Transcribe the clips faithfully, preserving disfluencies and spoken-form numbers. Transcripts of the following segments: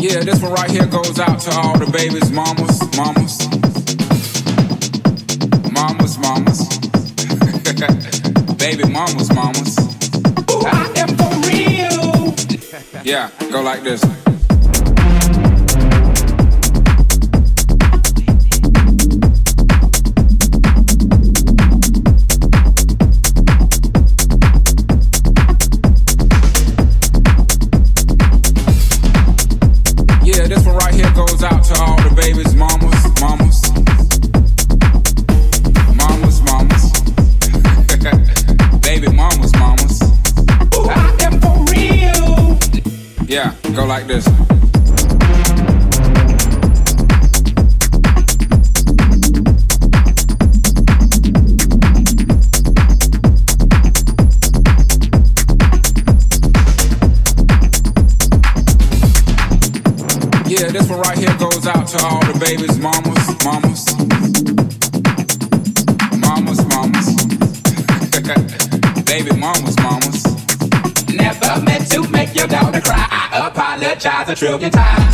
Yeah, this one right here goes out to all the babies, mamas, mamas, mamas, mamas, baby mamas, mamas. Ooh, I am for real. Yeah, go like this. Out to all the babies, mamas, mamas, mamas, mamas, baby mamas, mamas. Ooh, I am for real. Yeah, go like this. Yeah, this one right here goes out to all the babies, mamas, mamas, mamas, mamas, baby mamas, mamas. Never meant to make your daughter cry. I apologize a trillion times.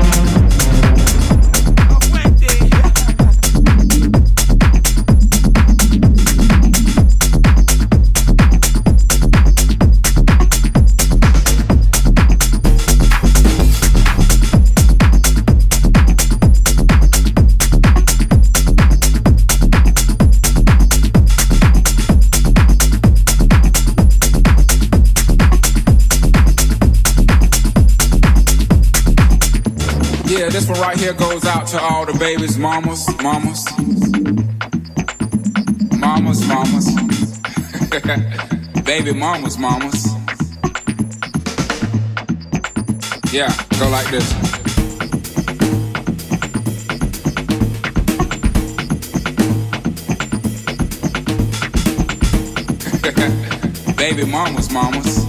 Yeah, this one right here goes out to all the babies, mamas, mamas, mamas, mamas, baby mamas, mamas. Yeah, go like this. Baby mamas, mamas.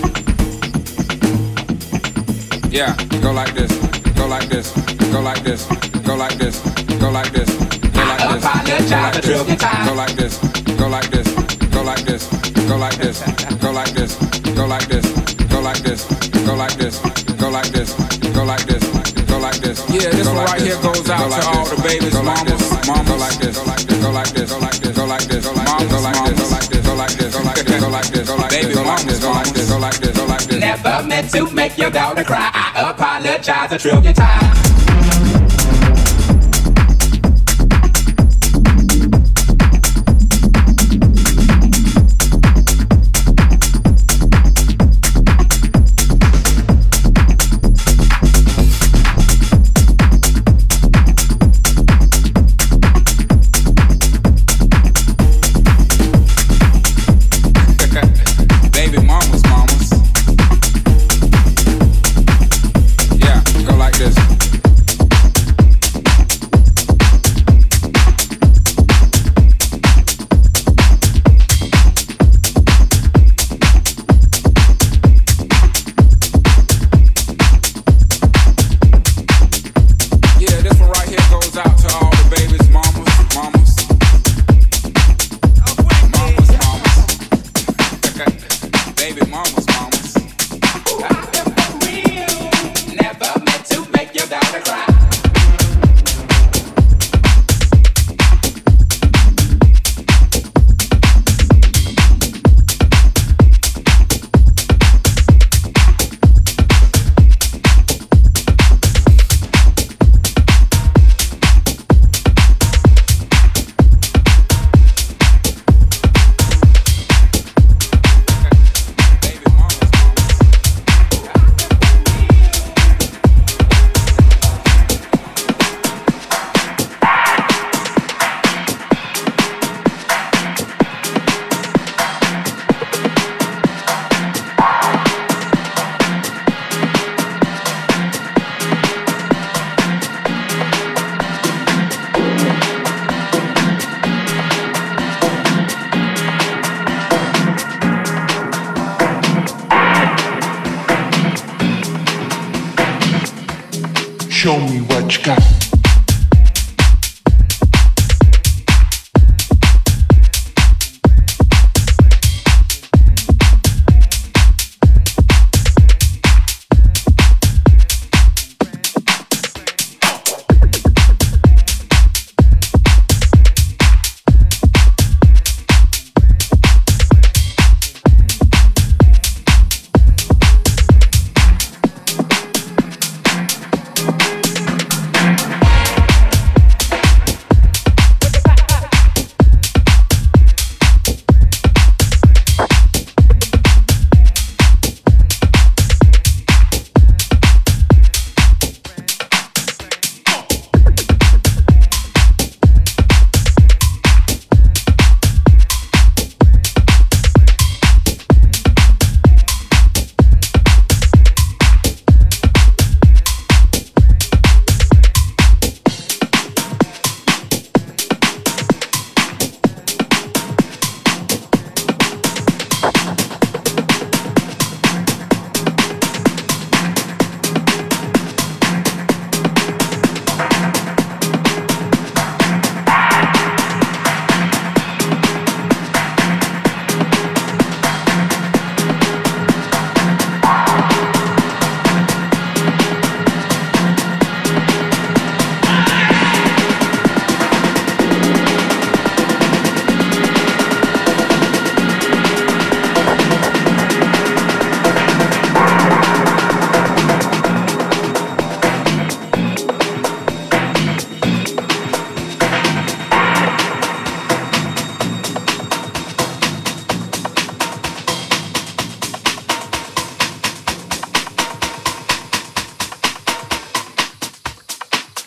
Yeah, go like this. Go like this, go like this, go like this, go like this, go like this, go like this, go like this, go like this, go like this, go like this, go like this, go like this, go like this, go like this, go like this, go like this. Yeah, this one right here goes out to all the babies, mamas, mamas. Go like this, go like this, go like this, go like this, go like this, go like this, go like this, go like this, go like this, go like this, go like this, go like this, baby mamas, go like this, go like this, go like this. Never meant to make your daughter cry. I apologize a trillion times. Show me what you got.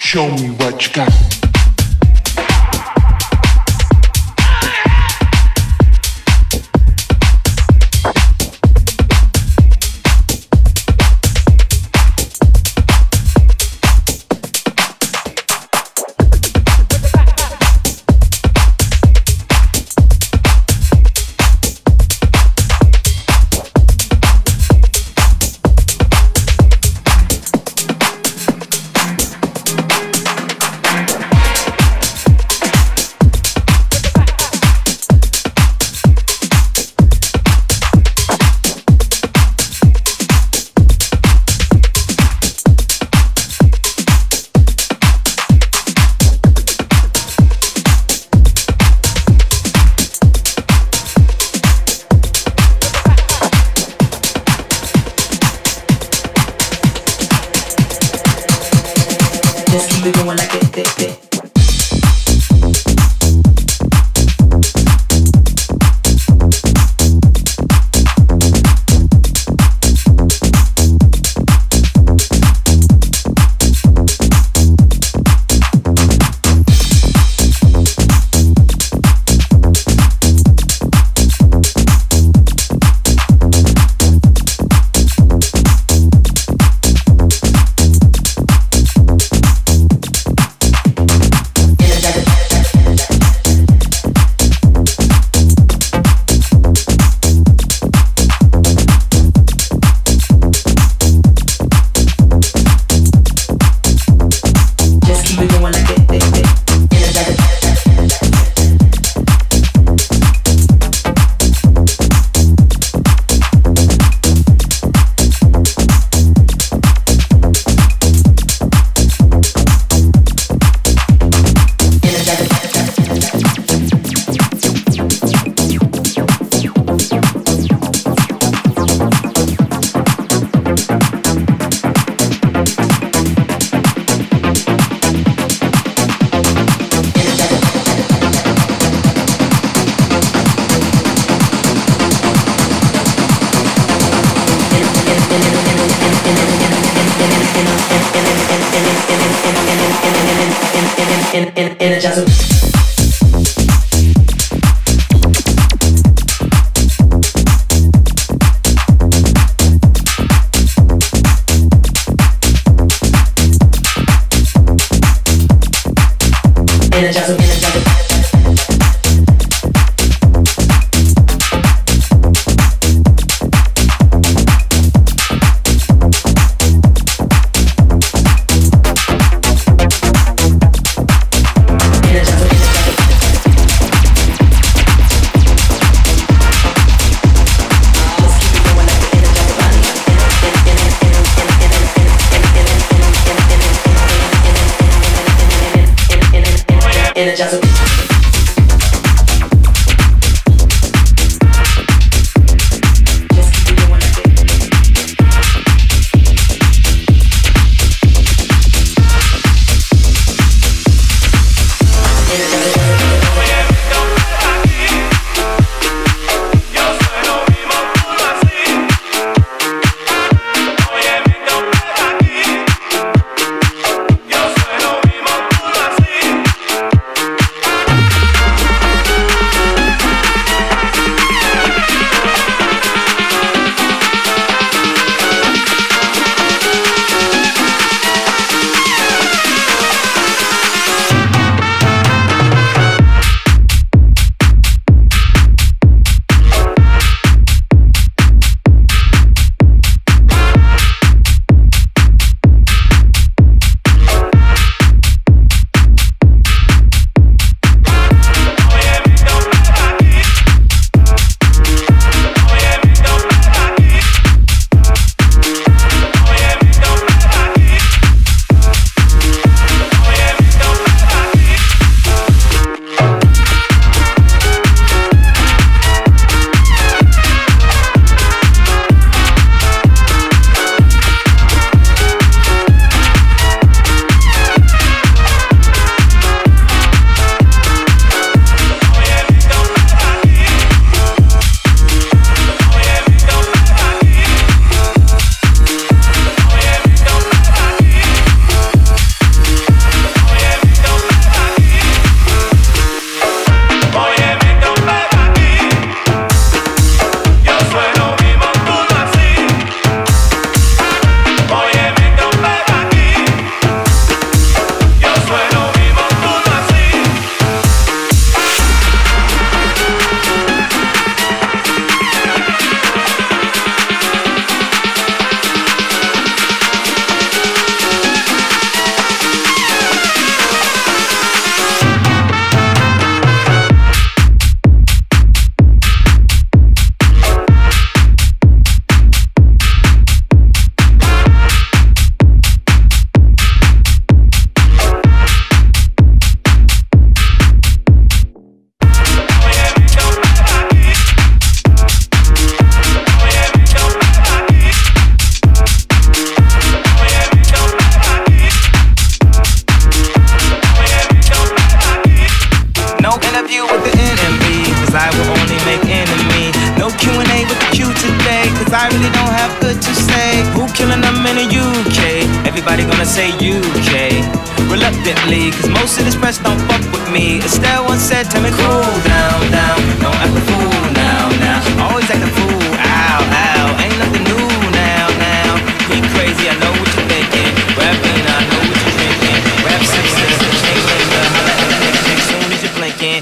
Show me what you got. everybody gonna say U K. Reluctantly, cause most of this press don't fuck with me. Estelle once said, tell me cool down, down. Don't act a fool now, now. Always act a fool, ow, ow. Ain't nothing new now, now. We crazy, I know what you're thinking. Rapping, I know what you're drinking. Rap sister, chain linger. Holla at the next chick soon as you're blinking.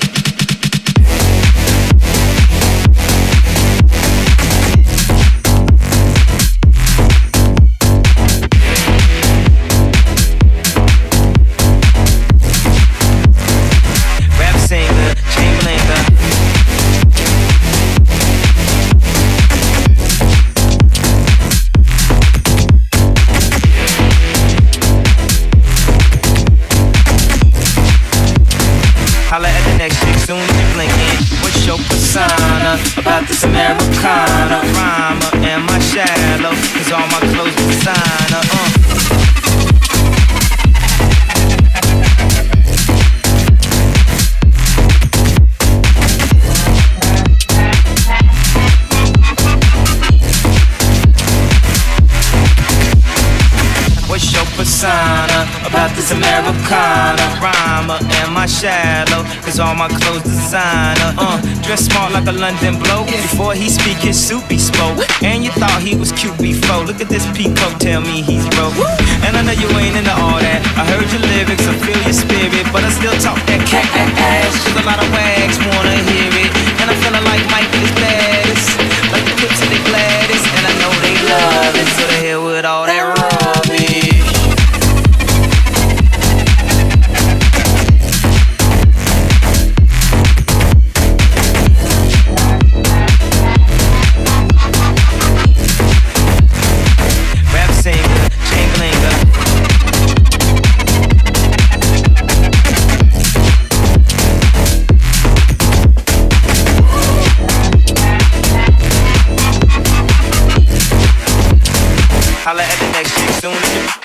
Soon as you blinking, what's your persona? About this Americana rhymer, am I shallow? Cause all my clothes designer, uh What's your persona? About this Americana rhymer, am I shallow? Cause all my clothes designer, uh dress smart like a London bloke. Before he speak, his suit be spoke. And you thought he was cute before. Look at this peacock, tell me he's broke. And I know you ain't into all that. I heard your lyrics, I feel your spirit, but I still talk that cat ass. Cause a lot of wags wanna hear it. And I'm feeling like Mike is baddest, like the lips of the Gladys. And I know they love it, so the hell with all that rubbish. Holla at the next chick soon as you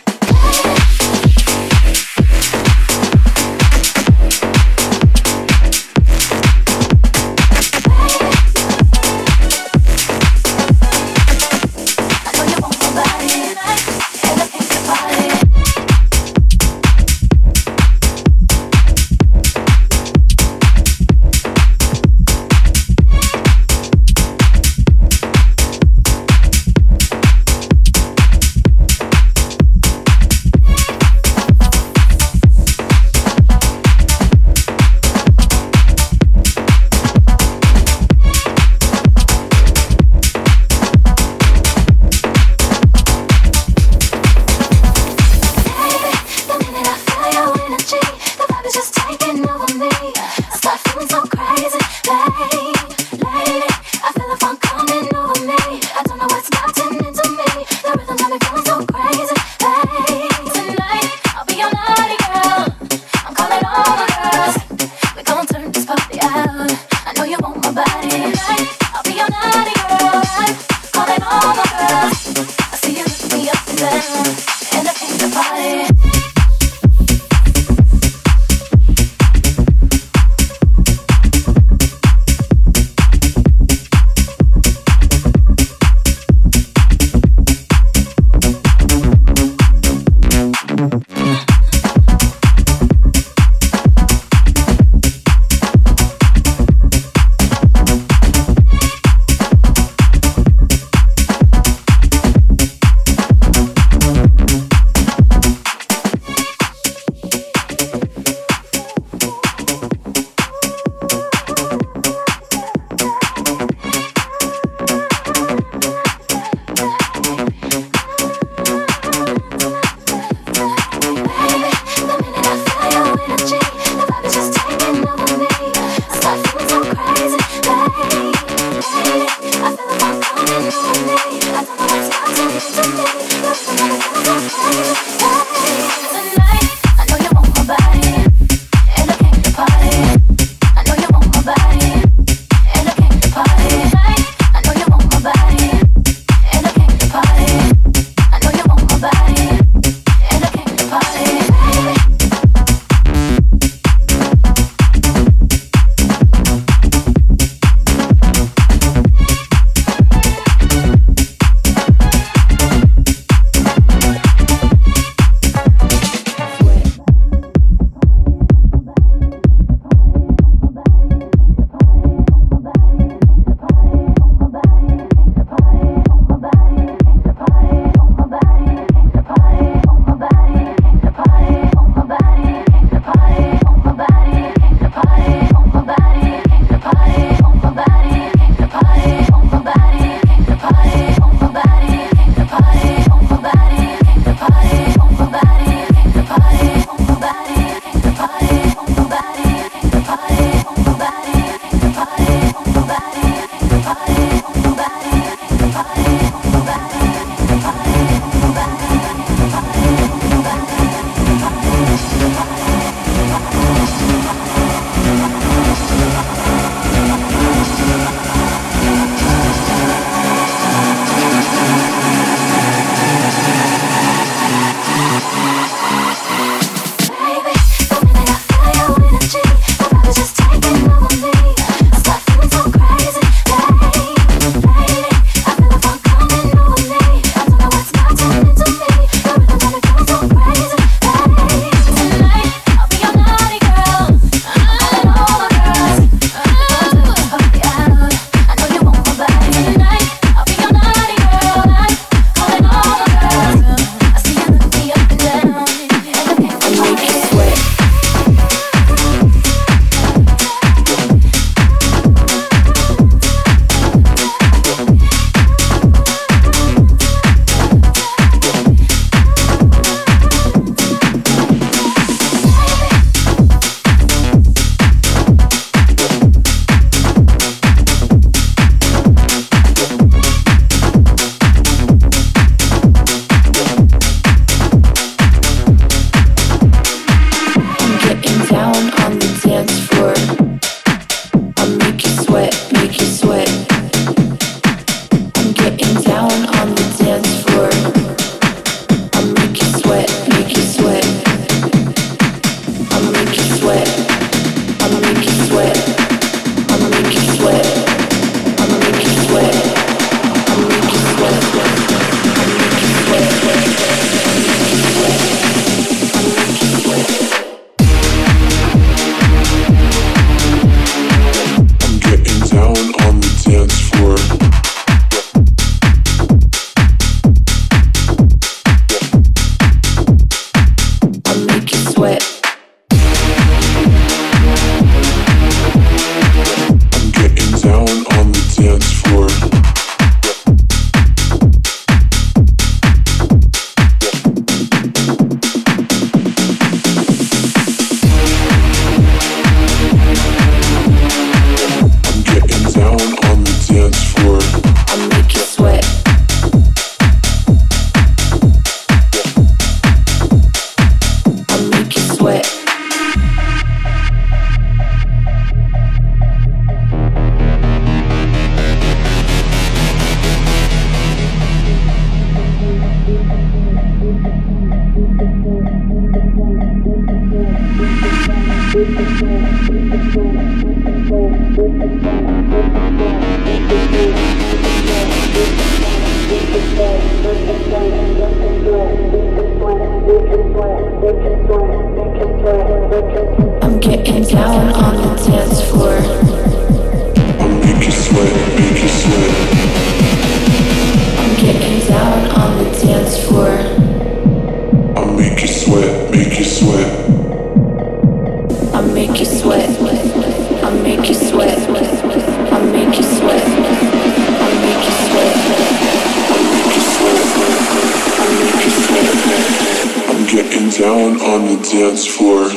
I'm getting down on the dance floor. I'll make you sweat, make you sweat. I'm getting down on the dance floor. I'll make you sweat, make you sweat. I'll make you sweat. I'll make you sweat. I'll make you sweat. I'll make you sweat. I'll make you sweat. I'll make you sweat. I'm getting down on the dance floor.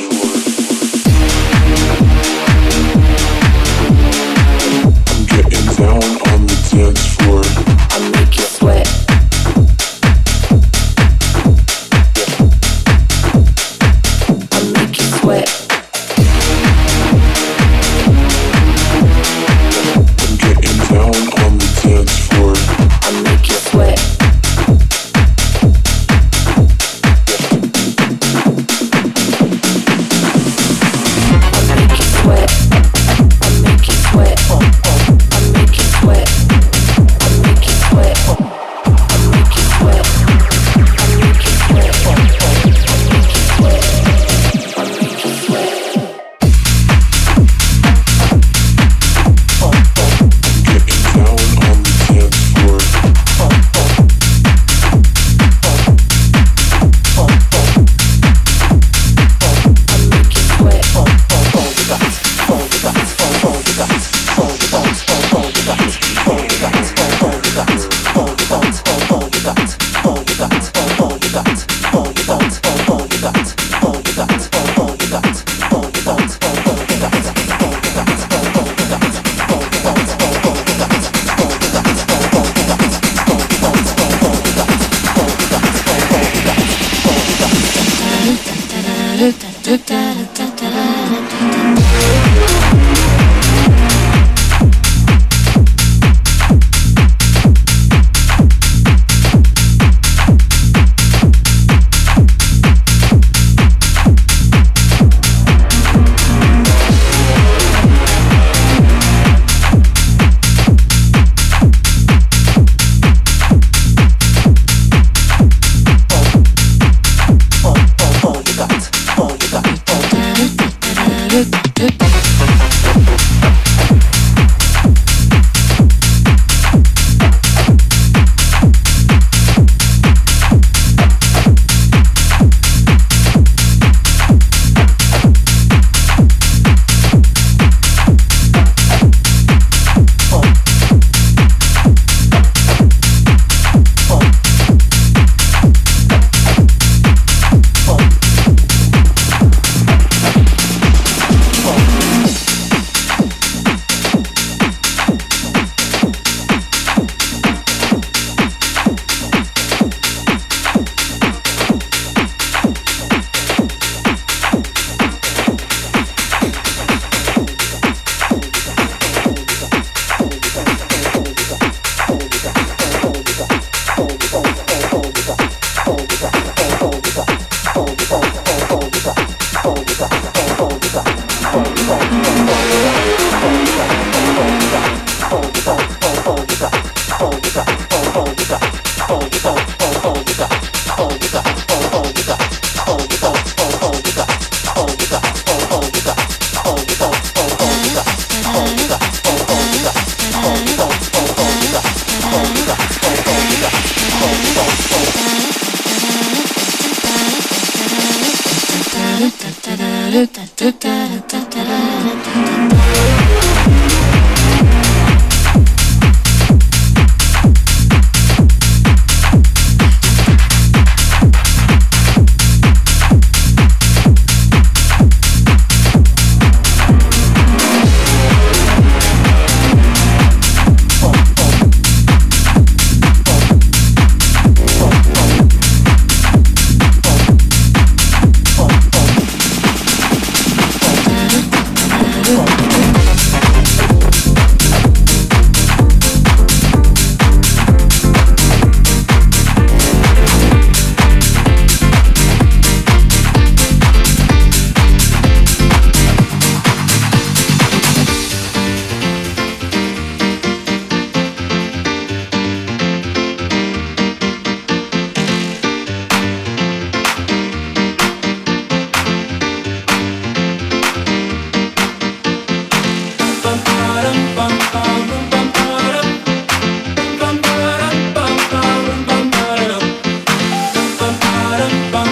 I'm getting down on the dance floor. I'll make you sweat. I'll make you sweat. I'm getting down on the dance floor. I'll make you sweat.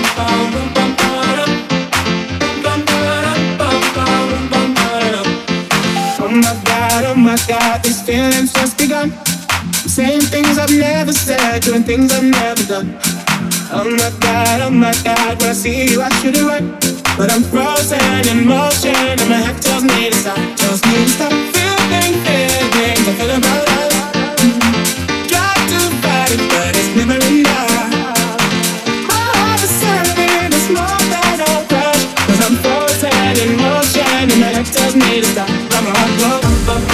These feelings just begun. Saying things I've never said, doing things I've never done. Oh my God, oh my God, when I see you I should have run, but I'm frozen in motion and my head tells me to stop, tells me to stop. Feeling feelings I feel about love. Try to fight it, but it's never enough. My heart is serving, it's more than a crush, cause I'm frozen in motion and my head tells me to stop. I'm a hot blow.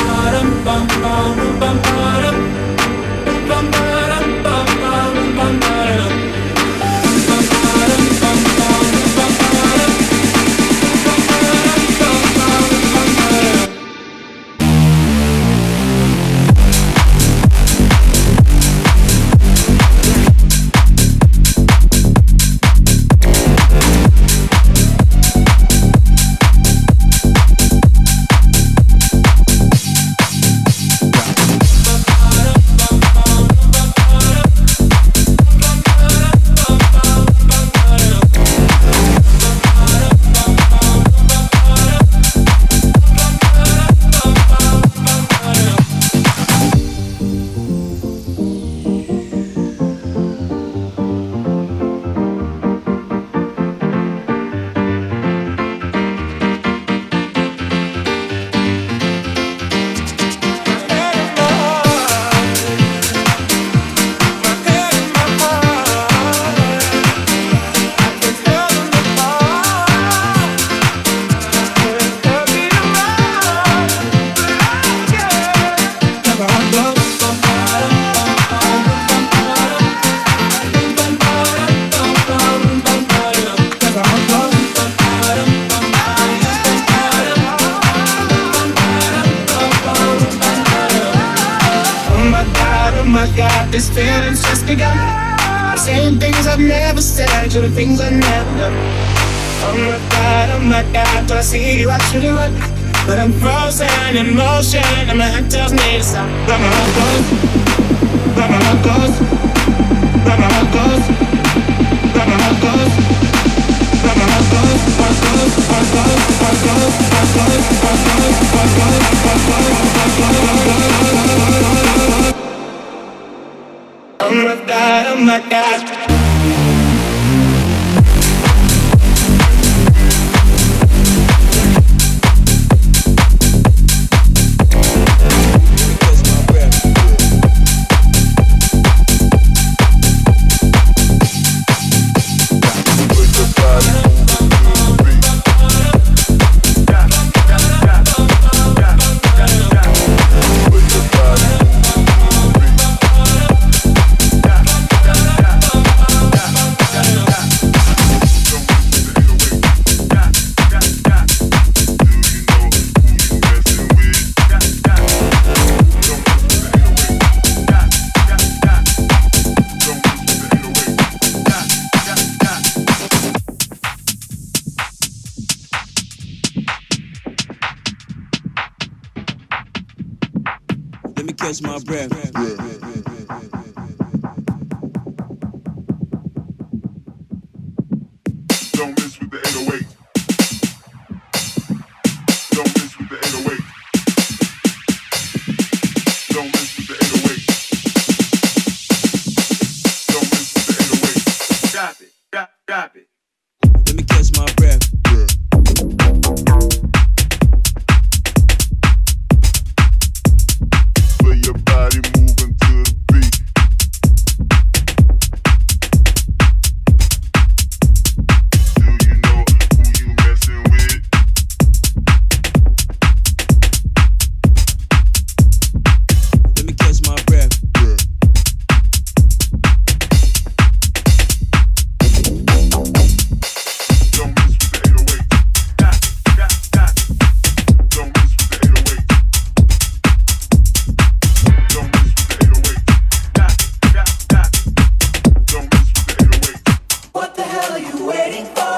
This feeling's just begun. Saying things I've never said, doing things I've never done. Oh my God, oh my God, do I see you, I should have run, but I'm frozen in motion and my head tells me to stop. But my heart goes, but my heart goes, but my heart goes, but my heart goes, but my heart goes, heart goes, heart goes, heart goes, heart goes, heart goes, heart goes, heart goes, heart goes. Oh my God, oh my God. Catch my breath. Don't miss with the eight oh eight. Don't miss with the eight oh eight. Don't miss with the eight oh eight. Don't miss with the eight oh eight. Drop it, drop, drop it. Let me catch my breath. Your body moving to the beat. Do you know who you messing with? Let me catch my breath. Don't miss with the eight oh eight. Stop, stop, stop. Don't miss with the eight oh eight. Don't miss with the eight oh eight. Stop, stop, stop. Don't miss with the eight oh eight. What the hell are you waiting for?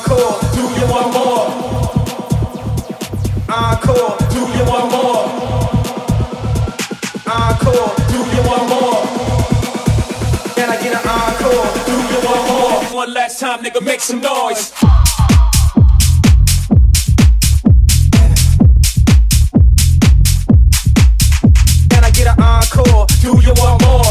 Encore, do you want more? Encore, do you want more? Encore, do you want more? Can I get an encore? Do you want more? One last time, nigga, make some noise. Can I get an encore? Do you want more?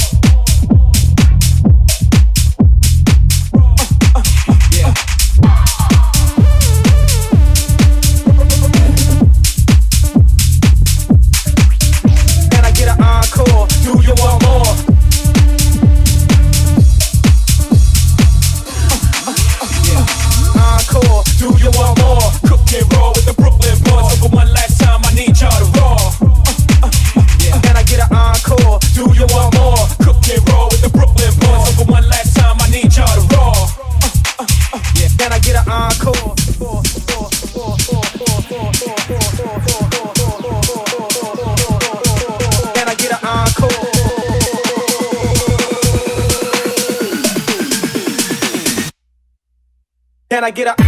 Can I get a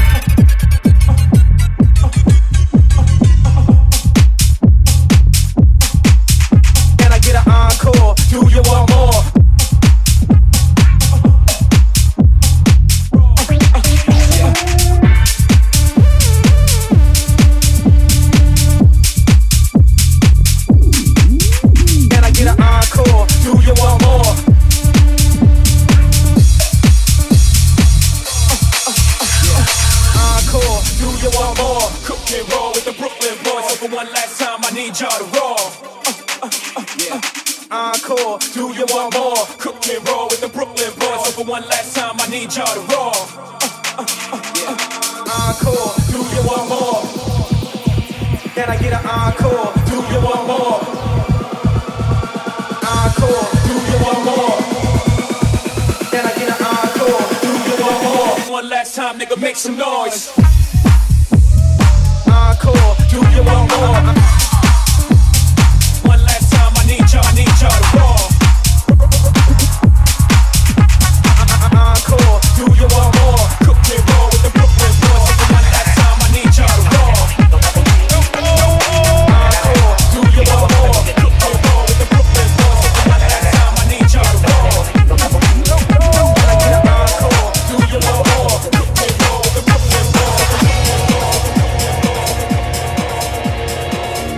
Can I get an encore? Do you want more? Can I get an encore? Do you want more? Do you want more? Cook and roll with the Brooklyn boys. So for one last time, I need y'all to roll. Uh, uh, uh, yeah. Encore. Do you want more? Cook and roll with the Brooklyn boys. So for one last time, I need y'all to roll. Uh, uh, uh, yeah. Encore. Do you want more? Can I get an encore? Do you want more? Encore. Do you want more? Can I get an encore? Do you want more? One last time, nigga, make some noise. Encore, do you want more? One last time, I need y'all, I need y'all to roll. Encore, do you want more? Cook and roll with the Brooklyn boys. So for one last time, I need y'all to roll. Encore, do you want more? Cook and roll with the Brooklyn boys. So for one last time, I need y'all to roll. Can I get an encore? Do you want more? Cook and roll with the Brooklyn boys.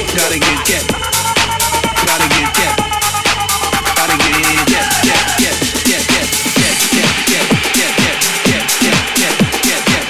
Gotta get get. Gotta get get. Gotta get get get get get get get get get get get get get get get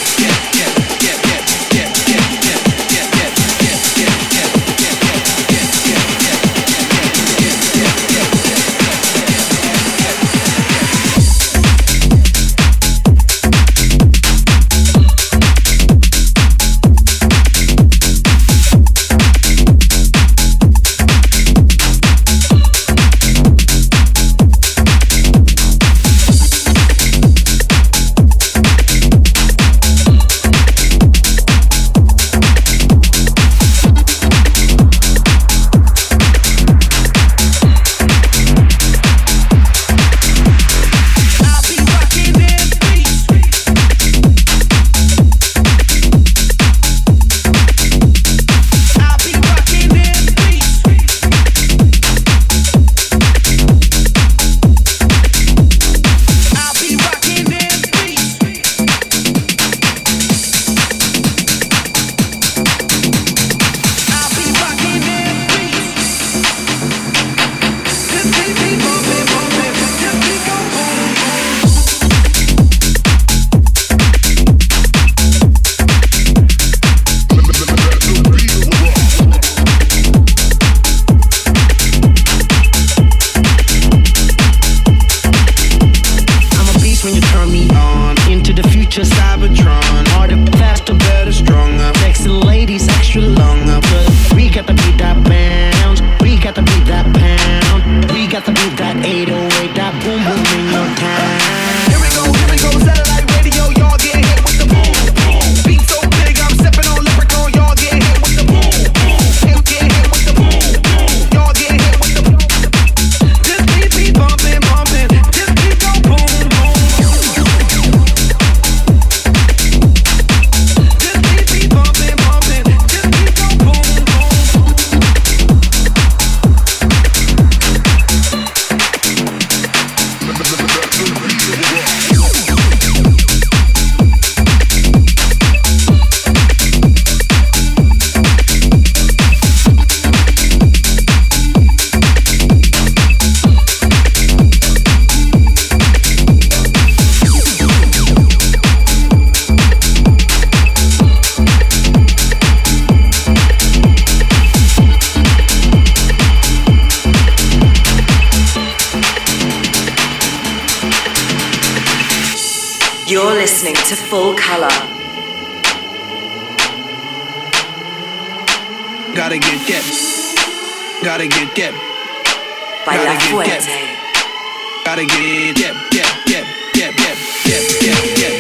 You're listening to Full Colour. Gotta get get. Gotta get get. By Gotta La get Fuente. get. Gotta get get get get get get get get get.